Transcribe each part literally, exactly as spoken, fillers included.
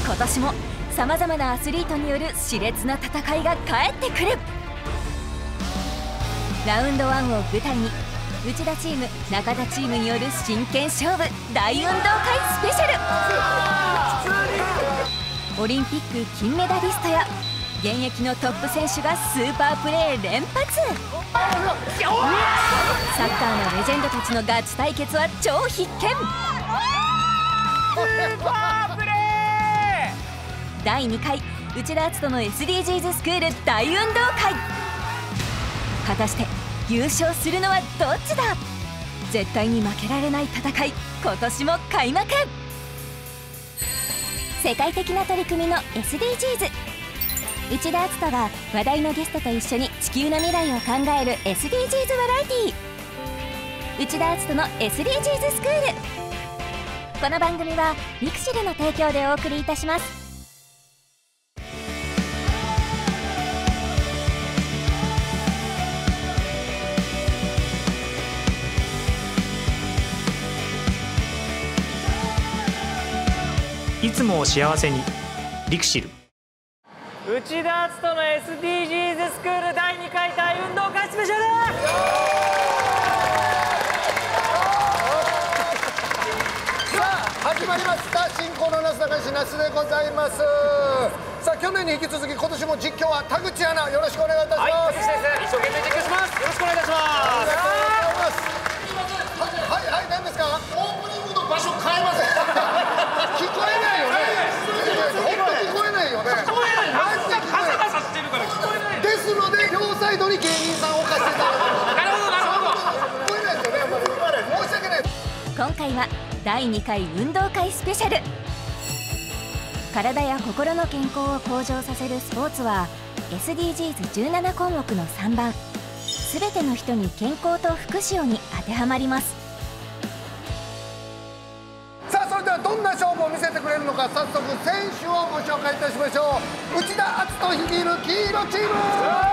今年もさまざまなアスリートによる熾烈な戦いが帰ってくる。ラウンドワンを舞台に内田チーム中田チームによる真剣勝負大運動会スペシャル。オリンピック金メダリストや現役のトップ選手がスーパープレー連発。サッカーのレジェンドたちのガチ対決は超必見。 スーパープレーだいにかい内田篤人の エスディージーズ スクール大運動会。果たして優勝するのはどっちだ。絶対に負けられない戦い、今年も開幕。世界的な取り組みの エスディージーズ。内田篤人が話題のゲストと一緒に地球の未来を考える エスディージーズ バラエティー、内田篤人の エスディージーズ スクール。この番組はリクシルの提供でお送りいたします。 いつもを幸せにリクシル。 内田篤人の エスディージーズ スクールだいにかい大運動会スペシャル。 さあ始まりました、新興のなすなかしなすでございます。さあ去年に引き続き今年も実況は田口アナ、よろしくお願いいたします。 はい、田口先生、一生懸命実況します。よろしくお願いいたします。 ありがとうございます。はいはい、何ですか。オープニングの場所変えません。聞こえないよね。本当聞こえないよね。聞こえない。マジで聞こえない。カサカサしてるから聞こえない。ですので両サイドに芸人さんを置かせていただきます。なるほどなるほど。聞こえないですよね。やっぱり申し訳ない。 今回はだいにかい運動会スペシャル。体や心の健康を向上させるスポーツは エスディージーズじゅうなな 項目のさんばん、すべての人に健康と福祉をに当てはまります。 さあそれではどんな勝負を見せてくれるのか、早速選手をご紹介いたしましょう。内田篤人率いる黄色チーム。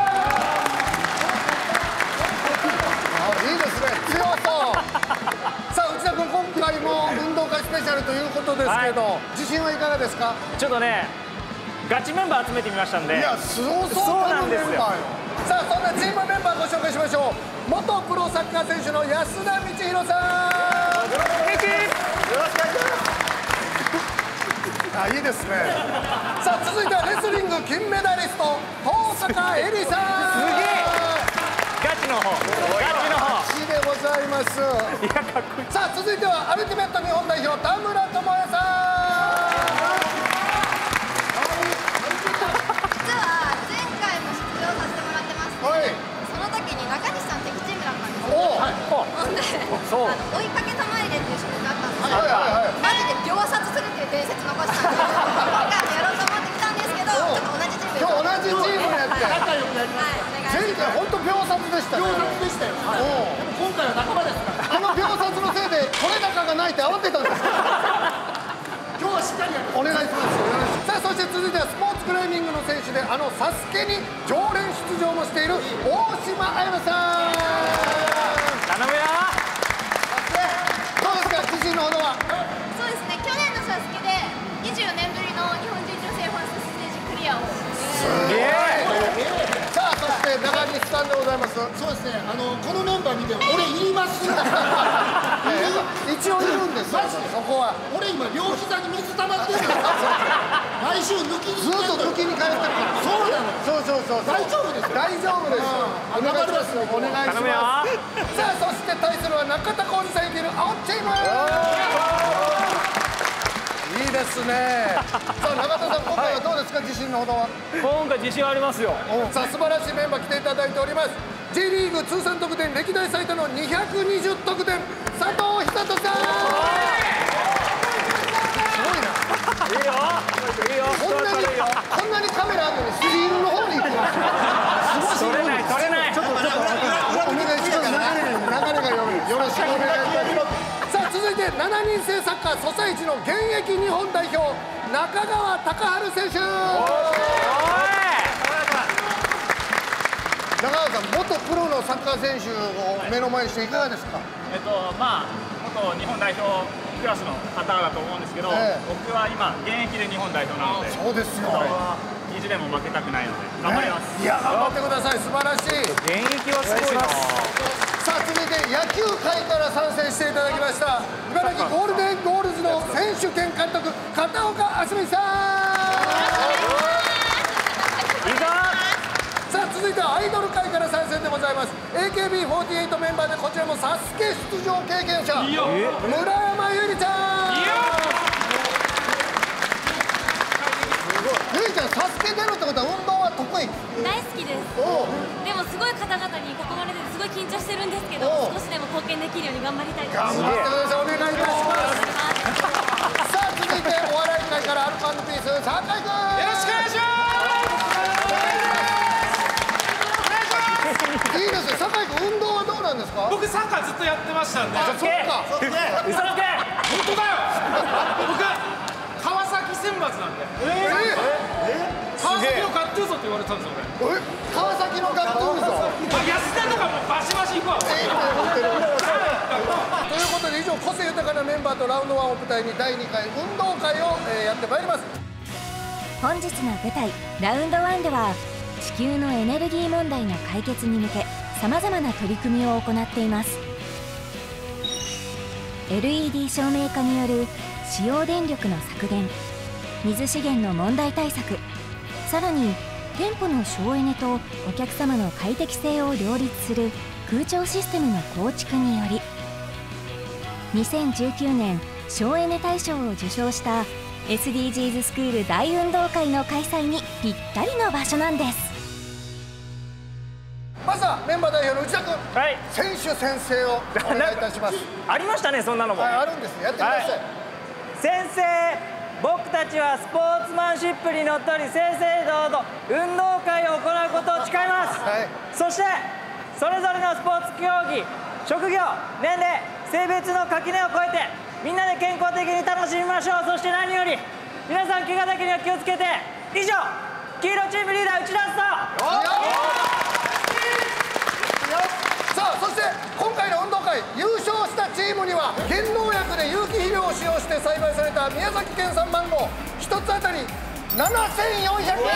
あ、いいですね、強そう。さあ内田君、今回も運動会スペシャルということですけど、はい、自信はいかがですか。 ちょっとね、ガチメンバー集めてみましたんで。 いや、すごそうなメンバーよ。さあそんなチームメンバーご紹介しましょう。元プロサッカー選手の安田道弘さん。よろしくお願いします。あ、いいですね。さあ続いてはレスリング金メダリスト登坂絵莉さん。 すげえ。ガチの方。ガチの方。 ガチでございます。 いや、かっこいい。 さあ続いてはアルティメット日本代表田村智也さん。 実は前回も出場させてもらってまして、はい、その時に中西さん敵チームだったんですよ。おお。ほんで、あの追いかけ玉入れっていう種目があったんですけど、はいはいはい、マジで秒殺するっていう伝説残したんで、今回もやろうと思ってきたんですけど、ちょっと同じチームで。 今日同じチームやって。 仲良くなります。 前回本当秒殺でしたね。秒殺でしたよ。でも今回は仲間ですから。この秒殺のせいで取れ高がないって慌てたんです。今日はしっかりやる。お願いします。さあそして続いてはスポーツクライミングの選手で、あのサスケに常連出場もしている大島彩乃さん。 頼むよ。 どうですか、自信のほどは。 そうですね、去年のサスケでにじゅうねんぶりの日本人女性ファーストステージクリアを。 すげえ。 さあそして中西さんでございます。 そうですね、あのこのメンバー見て俺いります。 一応いるんですよ、そこは。 俺今両膝に水溜まってるんですよ。毎週抜きにずっと抜きに通ってるから。 そうなの。 そうそうそう。 大丈夫です。 大丈夫です。お願いします。お願いします。さあそして対するは中田浩二さんいける青チーム。いいですね。さあ中田さん、今回はどうですか、自信のほどは。 今回自信ありますよ。 さあ素晴らしいメンバー来ていただいております。 J リーグ通算得点歴代最多のにひゃくにじゅう得点、佐藤寿人さん。すごいな。 いいよいいよ。 こんなにこんなにカメラあるのにスリールの方に行くんですよ。すごい。 取れない取れない。 ちょっとちょっとお願いします。流れが読む。よろしくお願いいたします。さあ続いてしちにん制サッカーソサイチの現役日本代表中川貴治選手。中川さん、元プロのサッカー選手を目の前にしていかがですか。 えっとまあ元日本代表クラスの方だと思うんですけど、えー、僕は今現役で日本代表なので、 そうですよ、 意地でも負けたくないので頑張ります、 ね、いや頑張ってください。素晴らしい。 現役はすごいな。 さあ続いて野球界から参戦していただきました茨城ゴールデンゴールズの選手兼監督片岡あすみさん。いいか。さあ続いてはアイドル界から参戦でございます エーケービーフォーティーエイト メンバーでこちらもサスケ出場経験者村山ゆりちゃん。ゆりちゃん、サスケ出るってことは運動は得意？ 大好きです。でもすごい方々に囲まれてすごい緊張してるんですけど、少しでも貢献できるように頑張りたいと思います。 頑張ってください。お願いいたします。さあ続いてお笑い界からアルコ&ピース酒井君。よろしくお願いします。いいですよ。酒井君、運動はどうなんですか？ 僕サッカーずっとやってましたんで。 あ、そっか。 嘘つけ。 本当だよ。僕川崎選抜なんで。えー、川崎のガットゥーゾって言われたんですよ俺。 え、川崎のガットゥーゾ。 安田とかもうバシバシ行くわ。ということで以上、個性豊かなメンバーとラウンドワンを舞台にだいにかい運動会を、えー、やってまいります。 本日の舞台ラウンドワンでは地球のエネルギー問題の解決に向けさまざまな取り組みを行っています。 エルイーディー 照明化による使用電力の削減、水資源の問題対策、さらに店舗の省エネとお客様の快適性を両立する空調システムの構築によりにせんじゅうきゅうねん省エネ大賞を受賞した エスディージーズ スクール大運動会の開催にぴったりの場所なんです。 まずはメンバー代表の内田君、 はい、 選手宣誓をお願いいたします。 ありましたね、そんなのも。 はい、あるんです。やってください。はい、 先生、僕たちはスポーツマンシップにのっとり正々堂々運動会を行うことを誓います、はい、そしてそれぞれのスポーツ競技、職業、年齢、性別の垣根を越えてみんなで健康的に楽しみましょう。そして何より皆さん怪我だけには気をつけて。以上、黄色チームリーダー内田篤人。 さあそして今回の運動会優勝したチームには減農薬で有機肥料を使用して栽培された宮崎県産マンゴーひとつあたりななせんよんひゃくえん、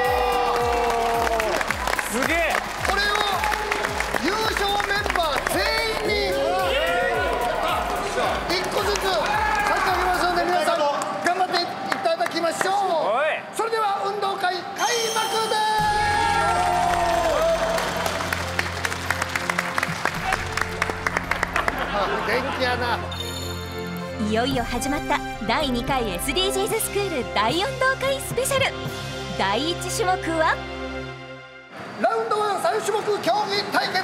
すげえ。 これを優勝メンバー全員にいっこずつ差し上げますので皆さん頑張っていただきましょう。それでは運動会開幕です。元気やな。 いよいよ始まっただいにかい エスディージーズ スクール大運動会スペシャル。だいいち種目はラウンドワンさん種目競技対決。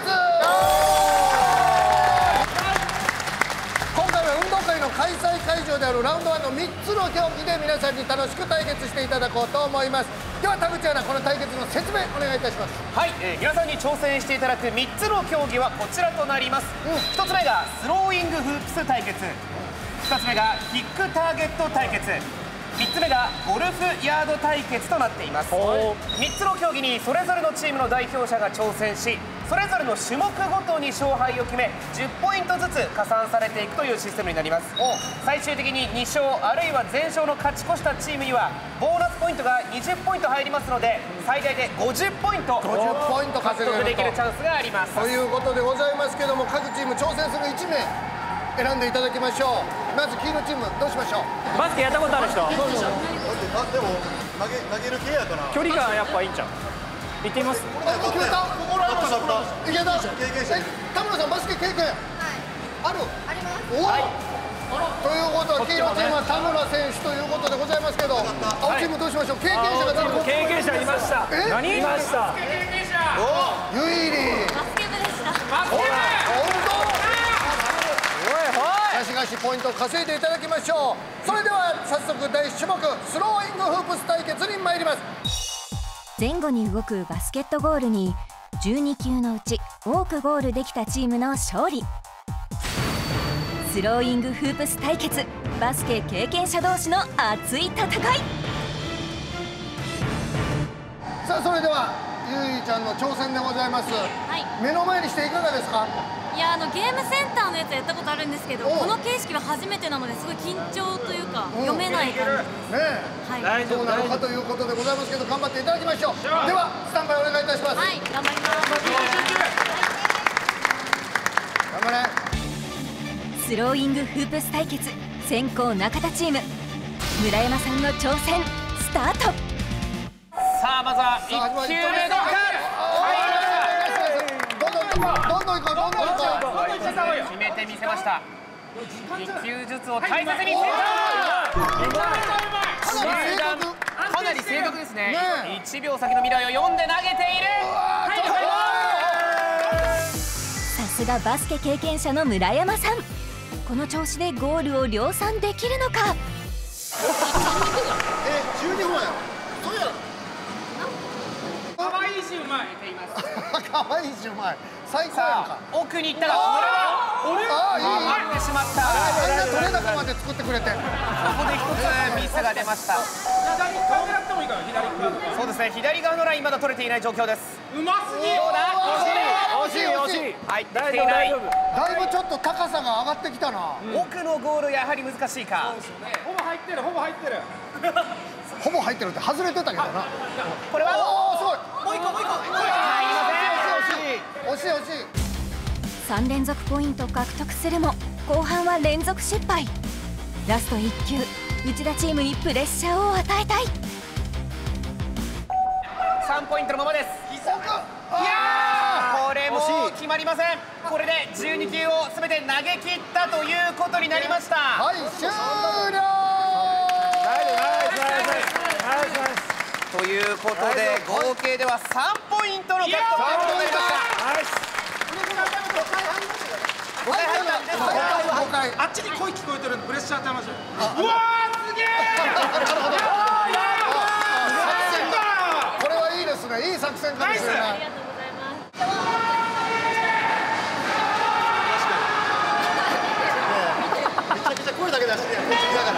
今回は運動会の開催会場であるラウンドワンのみっつの競技で皆さんに楽しく対決していただこうと思います。では田口アナ、この対決の説明お願いいたします。 はい、えー、皆さんに挑戦していただくみっつの競技はこちらとなります。うん、ひとつめがスローイングフープス対決、ふたつめがキックターゲット対決、みっつめがゴルフヤード対決となっています。みっつの競技にそれぞれのチームの代表者が挑戦し、それぞれの種目ごとに勝敗を決めじゅっポイントずつ加算されていくというシステムになります。最終的にに勝あるいは全勝の勝ち越したチームにはボーナスポイントがにじゅっポイント入りますので、最大でごじゅっポイントごじゅっポイント獲得できるチャンスがあります。 ということでございますけども、各チーム挑戦するいちめい選んでいただきましょう。まず黄色チームどうしましょう。 バスケやったことある人。 でも投げ投げる系やから距離感やっぱいいんちゃう。行ってみます。 あ、決めた。 ここら辺だった。 いけた。 経験者。 田村さんバスケ経験。はい。ある。 あります。 おお。ということは黄色チームは田村選手ということでございますけど、青チームどうしましょう。経験者がちょっと。 経験者いました。 え？ 何？いました。 経験者。 お。ゆいり。 バスケ部でした。 バスケ部。 本当。ガシガシポイントを稼いでいただきましょう。それでは早速だいいち種目スローイングフープス対決に参ります。 前後に動くバスケットゴールにじゅうに球のうち多くゴールできたチームの勝利。スローイングフープス対決、バスケ経験者同士の熱い戦い。 さあそれではゆいちゃんの挑戦でございます、はい、目の前にしていかがですか。 いや、あのゲームセンターのやつやったことあるんですけど、この形式は初めてなのですごい緊張というか読めない感じです。 ねえ、はい、どうなのかということでございますけど、頑張っていただきましょう。ではスタンバイお願いいたします。 はい、頑張ります。 頑張れ。 スローイングフープス対決、先攻中田チーム。村山さんの挑戦スタート。 さあ、まずはいっきゅうめどうか。 どんどんどんどんどんどんいこう、どんどんいこう。 決めてみせました。いっきゅうずつを大切にセンター。かなり正確ですね。いちびょう先の未来を読んで投げている。 さすがバスケ経験者の村山さん。この調子でゴールを量産できるのか。 え、じゅうにほんや。そうや。 可愛いしうまい。 可愛いしうまい。最高やんか。 奥に行ったが、これはああ、いい。 回ってしまった。 あんな取れ高まで作ってくれて。ここで一つミスが出ました。 左側狙ってもいいから、左側。 そうですね、左側のラインまだ取れていない状況です。 うますぎ。 どうだ。 惜しい惜しい。 入ってきていない。 だいぶちょっと高さが上がってきたな。 奥のゴールやはり難しいか。 ほぼ入ってる、ほぼ入ってる。 ほぼ入ってるって外れてたけどな。 これはおお、すごい。 もう一個もう一個。 入りません。惜しい惜しい惜しい。 さんれんぞくポイント獲得するも後半は連続失敗。ラストいっ球、内田チームにプレッシャーを与えたい。 さんポイントのままです。いやー、これも決まりません。これでじゅうに球を全て投げ切ったということになりました。 はい、終了。 ということで合計ではさんポイントの獲得となりました。 あっちに声聞こえてるんでプレッシャー与えましょう。うわー、すげえ。 これはいいですね。いい作戦かもしれない。 ありがとうございます。 めちゃくちゃ声だけ出してる。だから。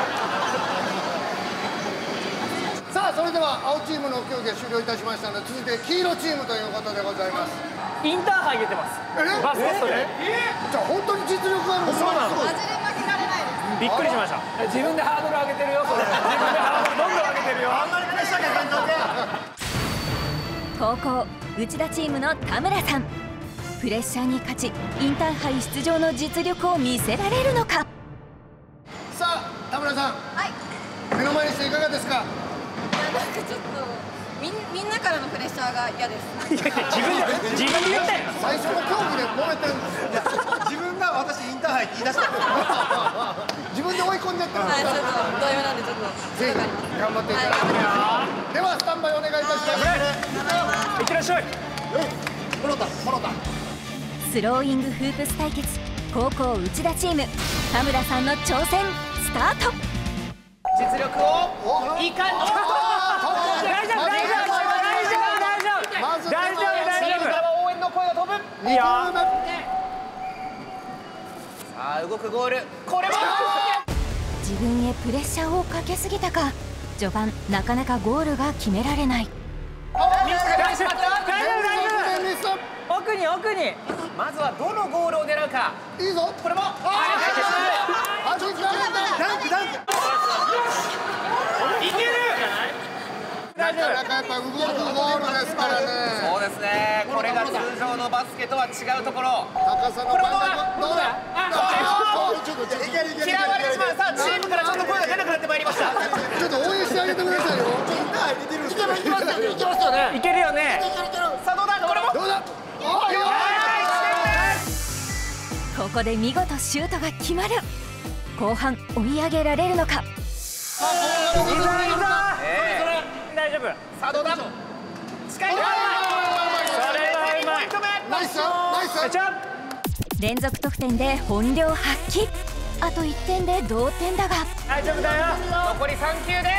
さあ、それでは青チームの競技が終了いたしましたので、続いて黄色チームということでございます。 インターハイ出てます。バスケットで。 じゃあ本当に実力があるの。 そうなの。 マジで負けられないです。 びっくりしました。自分でハードル上げてるよ。それ。自分でハードルどんどん上げてるよ。あんまりプレッシャーかけんとけ。 後攻内田チームの田村さん。プレッシャーに勝ちインターハイ出場の実力を見せられるのか。 さあ、田村さん。 はい。 目の前にしていかがですか。 いや、なんかちょっとみんみんなからのプレッシャーが嫌です。 自分で自分で言ったよ。 最初の競技で揉めてるんですよ。 自分が私インターハイって言い出した。 自分で追い込んじゃってる。 はい、ちょっと同様なんでちょっとぜひ頑張っていただきます。ではスタンバイお願いいたします。 いってらっしゃい。 モロタモロタ。 スローイングフープス対決、後攻内田チーム。田村さんの挑戦スタート。 実力をいかん。 大丈夫大丈夫大丈夫大丈夫大丈夫大丈夫。 応援の声が飛ぶ。 いや。 さあ、動くゴール。これも自分へプレッシャーをかけすぎたか、序盤なかなかゴールが決められない。 ミスが出てしまった。 大丈夫大丈夫。奥に奥に。 まずはどのゴールを狙うか。 いいぞ。 これも。 ああ、ちょっとダンクダンク。 いける。 なかなかやっぱ動くゴールですからね。 そうですね。これが通常のバスケとは違うところ。 高さの感覚どうだ。 嫌われてしまう。さあ、チームからちょっと声が出なくなってまいりました。 ちょっと応援してあげてくださいよ。 いけますよね。 いけるよね。 さあ、どうだ。これも。 どうだ。 ここで見事シュートが決まる。後半追い上げられるのか。 大丈夫。 さあ、どうだ。近い。 それはうまい。 ナイスナイス。 連続得点で本領発揮。あといってんで同点だが大丈夫だよ。 残りさん球で。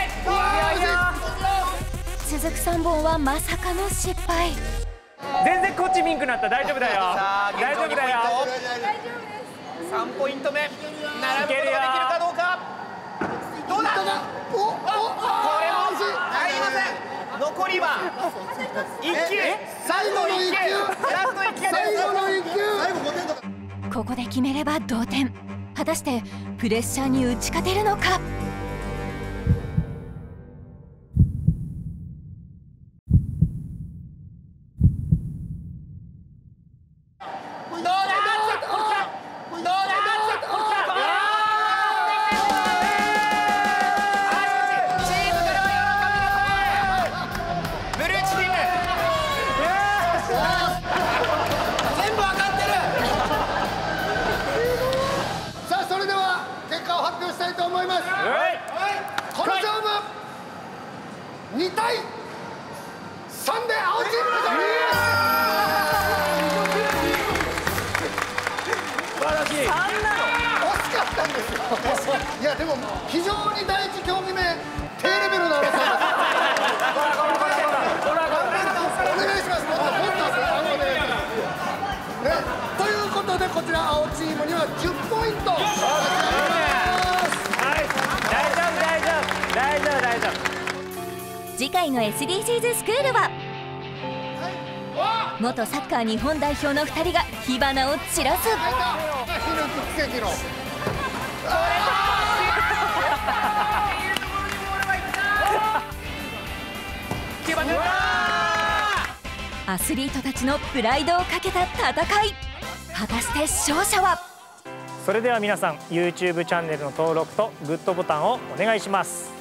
続くさんぼんはまさかの失敗。 全然こっちミンクなった。大丈夫だよ。 さあ、 大丈夫だよ。 さんポイント目並ぶことができるかどうか。どうだ。 おお、これも入りません。残りはいっ球。 最後のいっ球。 ラストいっ球です。 最後のいっ球。 最後ごてんとか。 ここで決めれば同点。果たしてプレッシャーに打ち勝てるのか。 にたいさんで青チームの勝利。 素晴らしい。さんなの惜しかったんですよ。いやでも非常に第一競技目低レベルな争いです。お願いします。もっともっとお願いします。ね、ということでこちら青チームにはじゅっポイント。 はい、大丈夫大丈夫大丈夫大丈夫。 次回の エスディージーズ スクールは元サッカー日本代表のふたりが火花を散らす。アスリートたちのプライドをかけた戦い。果たして勝者は。 それでは皆さん YouTube チャンネルの登録とグッドボタンをお願いします。